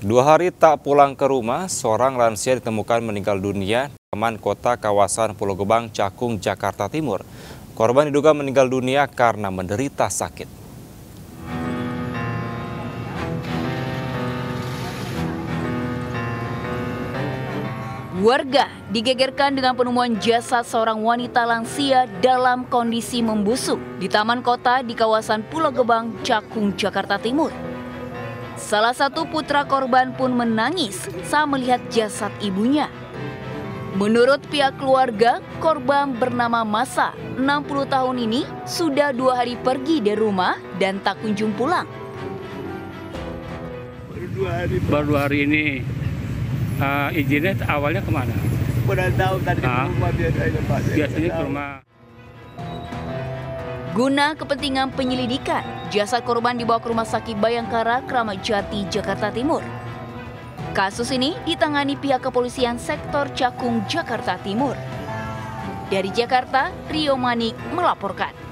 2 hari tak pulang ke rumah, seorang lansia ditemukan meninggal dunia di Taman Kota kawasan Pulau Gebang, Cakung, Jakarta Timur. Korban diduga meninggal dunia karena menderita sakit. Warga digegerkan dengan penemuan jasad seorang wanita lansia dalam kondisi membusuk di Taman Kota di kawasan Pulau Gebang, Cakung, Jakarta Timur. Salah satu putra korban pun menangis saat melihat jasad ibunya. Menurut pihak keluarga, korban bernama Masa, 60 tahun ini sudah 2 hari pergi dari rumah dan tak kunjung pulang. Baru 2 hari ini. Izinnya awalnya kemana? Udah tahu tadi ke rumah biasanya ke rumah. Guna kepentingan penyelidikan, jasad korban dibawa ke Rumah Sakit Bayangkara, Kramat Jati, Jakarta Timur. Kasus ini ditangani pihak kepolisian sektor Cakung, Jakarta Timur. Dari Jakarta, Rio Manik melaporkan.